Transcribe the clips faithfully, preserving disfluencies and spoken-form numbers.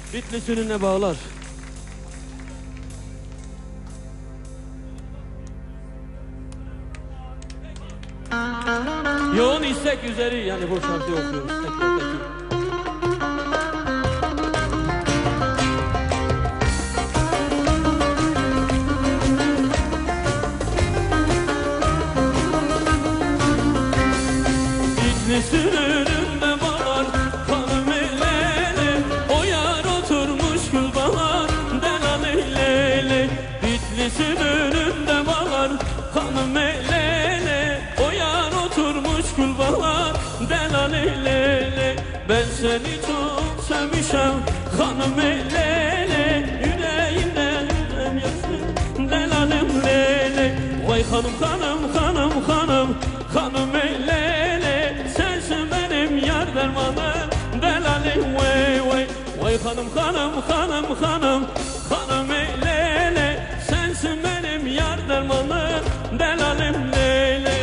Bitlis ününe bağlar. Yoğun istek üzeri yani bu şarkıyı okuyoruz tekrar tekrar. Bitlis'in önünde bağlar kanım eylele, o yar oturmuş gül bağlar delal eylele. Bitlis'in önünde bağlar kanım eylele, o yar oturmuş gül bağlar delal eylele. Ben seni çok sevmişem kanım eylele, yüreğimde yüreğim yaksın delalim lele. Vay hanım hanım hanım hanım hanım eylele, sensin benim yar dermanım delalim vay vay. Vay hanım hanım hanım hanım hanım eylele, sensin benim yar dermanım delalim lele.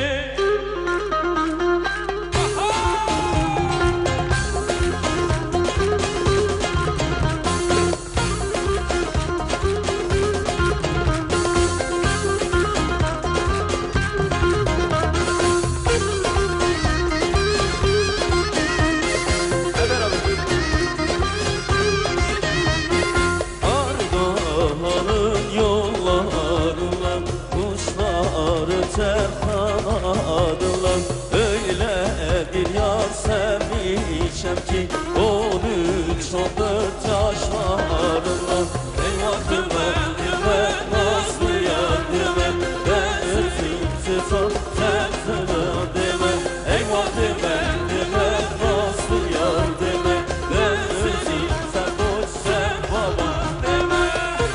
Terkanadılar, öyle bir yar sevmişem ki on üç on dört yaşlarında. Eyvah dümen dümen nasıl yar dümen, ben özüm tutar terkana demem. Eyvah dümen dümen nasıl yar dümen, ben özüm sen dost sen baba demem.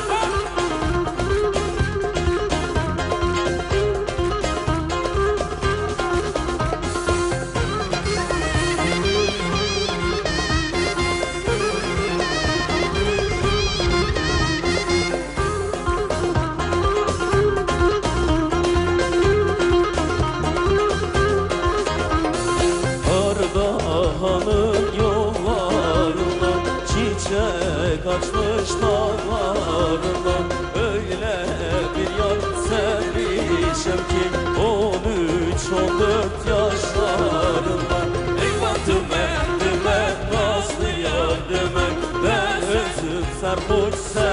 Ardahan'ın yollarından, çiçek açmış dağlarından, öyle bir yar sevmişem ki on üç on dört yaşlarında. Eyvah dümen dümen nasıl yar dümen, ben özüm sarhoş sen